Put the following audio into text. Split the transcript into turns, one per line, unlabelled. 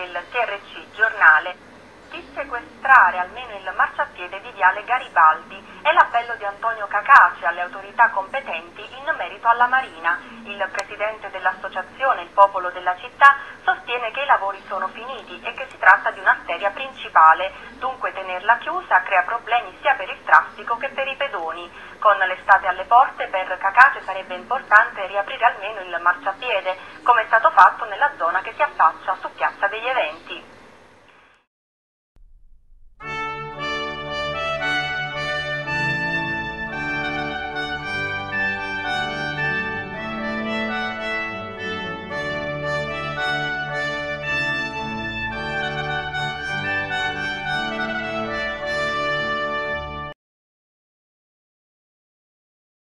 il TRC Giornale, di sequestrare almeno il marciapiede di Viale Garibaldi. È l'appello di Antonio Cacace alle autorità competenti in merito alla Marina. Il presidente dell'associazione Il Popolo della Città sostiene che i lavori sono finiti e che si tratta di un'arteria principale, dunque tenerla chiusa crea problemi sia per il traffico che per i pedoni. Con l'estate alle porte, per Cacace sarebbe importante riaprire almeno il marciapiede, come è stato fatto nella zona che si affaccia su Piazza degli Eventi.